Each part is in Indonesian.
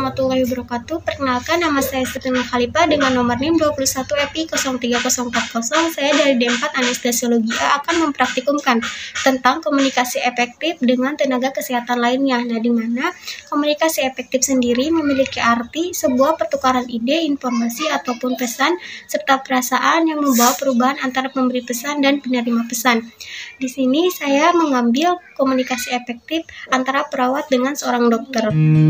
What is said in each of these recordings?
warahmatullahi wabarakatuh. Perkenalkan, nama saya Siti Nur Khalifah dengan nomor NIM 21 EPI 03040. Saya dari D4 Anestesiologi A akan mempraktikumkan tentang komunikasi efektif dengan tenaga kesehatan lainnya. Nah, di mana komunikasi efektif sendiri memiliki arti sebuah pertukaran ide, informasi ataupun pesan serta perasaan yang membawa perubahan antara pemberi pesan dan penerima pesan. Di sini saya mengambil komunikasi efektif antara perawat dengan seorang dokter.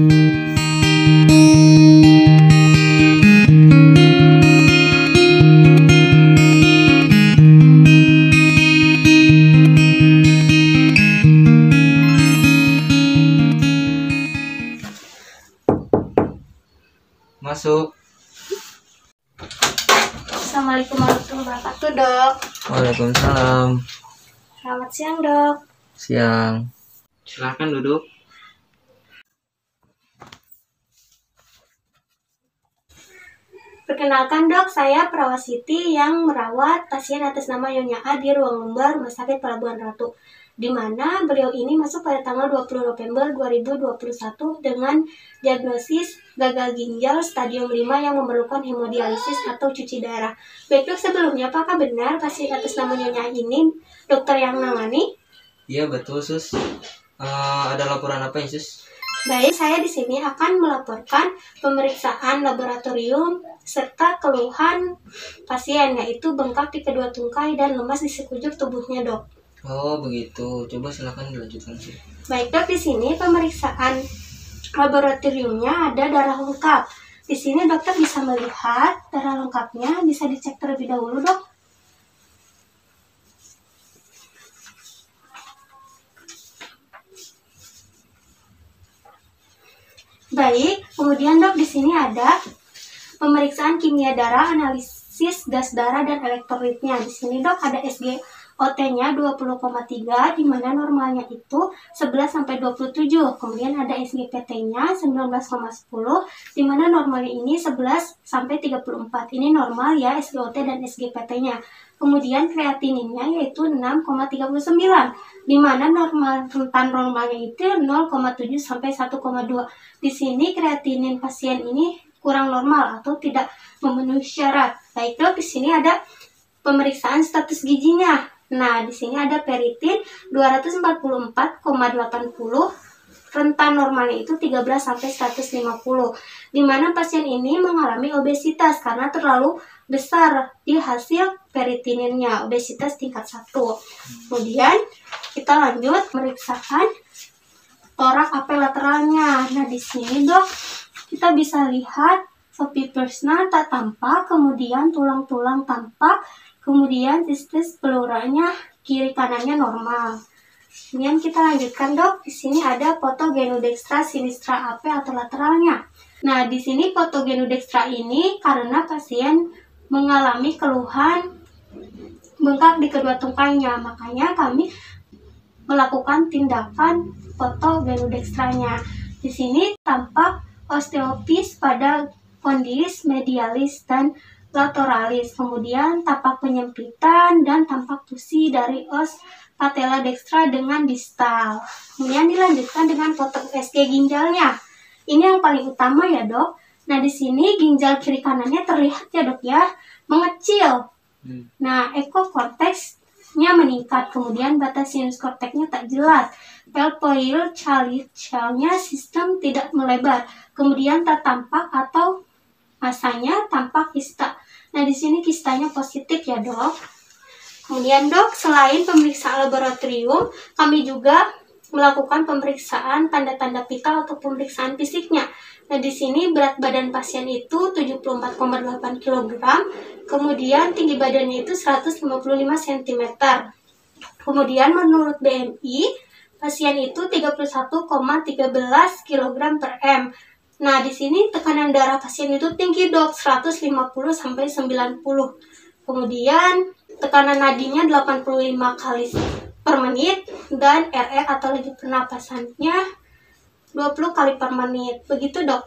Masuk. Assalamualaikum warahmatullahi wabarakatuh, Dok. Waalaikumsalam. Selamat siang, Dok. Siang. Silakan duduk. Perkenalkan, Dok, saya Perawat Siti yang merawat pasien atas nama Nyonya A di ruang lumbar Rumah Sakit Pelabuhan Ratu, di mana beliau ini masuk pada tanggal 20 November 2021 dengan diagnosis gagal ginjal stadium 5 yang memerlukan hemodialisis atau cuci darah. Baik, Dok, sebelumnya apakah benar pasien atas nama Nyonya ini dokter yang menangani? Iya, betul, Sus. Ada laporan apa ya, Sus? Baik, saya di sini akan melaporkan pemeriksaan laboratorium serta keluhan pasien, yaitu bengkak di kedua tungkai dan lemas di sekujur tubuhnya, Dok. Oh, begitu. Coba silakan dilanjutkan, Sus. Baik, Dok, di sini pemeriksaan laboratoriumnya ada darah lengkap. Di sini dokter bisa melihat darah lengkapnya, bisa dicek terlebih dahulu, Dok. Baik, kemudian, Dok, di sini ada pemeriksaan kimia darah, analisis gas darah dan elektrolitnya. Di sini, Dok, ada SGOT-nya 20,3 di mana normalnya itu 11 sampai 27. Kemudian ada SGPT-nya 19,10 di mana normalnya ini 11 sampai 34. Ini normal ya SGOT dan SGPT-nya. Kemudian kreatininnya yaitu 6,39 di mana rentan normalnya itu 0,7 sampai 1,2. Di sini kreatinin pasien ini kurang normal atau tidak memenuhi syarat. Baik, Dok, di sini ada pemeriksaan status gizinya. Nah, di sini ada peritin 244,80, rentan normalnya itu 13 sampai 150. Di mana pasien ini mengalami obesitas karena terlalu besar di hasil peritininnya, obesitas tingkat 1. Kemudian kita lanjut pemeriksaan torak apel lateralnya. Nah, di sini, Dok, kita bisa lihat sopipersnya tak tampak, kemudian tulang-tulang tampak, kemudian testis peluranya kiri kanannya normal. Kemudian kita lanjutkan, Dok. Di sini ada foto genudextra sinistra AP atau lateralnya. Nah, di sini foto genudextra ini karena pasien mengalami keluhan bengkak di kedua tungkainya, makanya kami melakukan tindakan foto genudextranya. Di sini tampak osteopis pada kondis medialis dan lateralis, kemudian tampak penyempitan dan tampak fusi dari os patella dextra dengan distal. Kemudian dilanjutkan dengan foto USG ginjalnya. Ini yang paling utama ya, Dok. Nah, di sini ginjal kiri kanannya terlihat ya, Dok, ya, mengecil. Nah, ekokorteksnya meningkat, kemudian batas sinus korteksnya tak jelas. Pelpoil chalcalnya sistem tidak melebar, kemudian tak tampak atau masanya tampak kista. Nah, di sini kistanya positif ya, Dok. Kemudian, Dok, selain pemeriksaan laboratorium, kami juga melakukan pemeriksaan tanda-tanda vital atau pemeriksaan fisiknya. Nah, di sini berat badan pasien itu 74,8 kg, kemudian tinggi badannya itu 155 cm. Kemudian menurut BMI, pasien itu 31,13 kg per M. Nah, di sini tekanan darah pasien itu tinggi, Dok, 150 sampai 90. Kemudian tekanan nadinya 85 kali per menit dan RR atau laju pernapasannya 20 kali per menit. Begitu, Dok.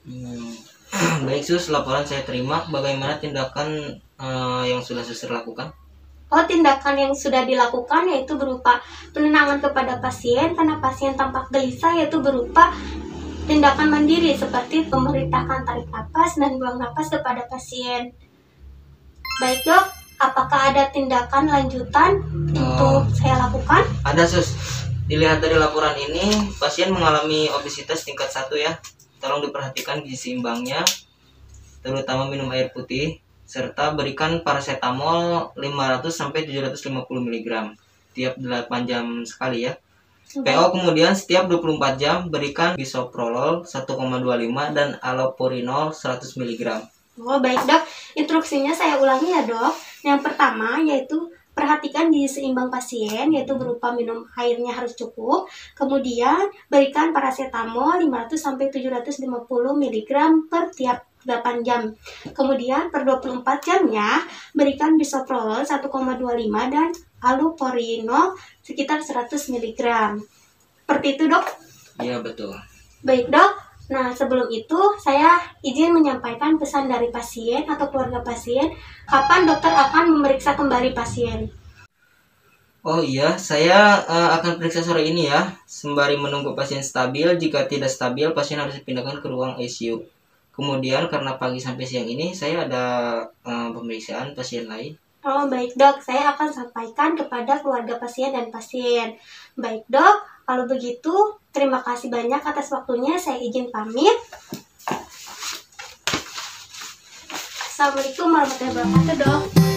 Baik, Sus, laporan saya terima. Bagaimana tindakan yang sudah Sus lakukan? Tindakan yang sudah dilakukan yaitu berupa penenangan kepada pasien karena pasien tampak gelisah, yaitu berupa tindakan mandiri seperti memerintahkan tarik napas dan buang napas kepada pasien. Baik dok, apakah ada tindakan lanjutan untuk saya lakukan? Ada sus. Dilihat dari laporan ini, pasien mengalami obesitas tingkat 1 ya. Tolong diperhatikan gizi seimbangnya, terutama minum air putih, serta berikan paracetamol 500-750 mg tiap 8 jam sekali ya. PO kemudian setiap 24 jam berikan bisoprolol 1,25 dan allopurinol 100 mg. Oh baik dok, instruksinya saya ulangi ya dok. Yang pertama yaitu perhatikan gizi seimbang pasien, yaitu berupa minum airnya harus cukup. Kemudian berikan paracetamol 500-750 mg per tiap 8 jam. Kemudian per 24 jamnya berikan bisoprolol 1,25 dan allopurinol sekitar 100 mg. Seperti itu dok? Iya betul. Baik dok. Nah sebelum itu saya izin menyampaikan pesan dari pasien atau keluarga pasien. Kapan dokter akan memeriksa kembali pasien? Oh iya, saya akan periksa sore ini ya, sembari menunggu pasien stabil. Jika tidak stabil, pasien harus dipindahkan ke ruang ICU. Kemudian karena pagi sampai siang ini saya ada pemeriksaan pasien lain. Oh baik dok, saya akan sampaikan kepada keluarga pasien dan pasien. Baik dok, kalau begitu terima kasih banyak atas waktunya, saya izin pamit. Assalamualaikum warahmatullahi wabarakatuh dok.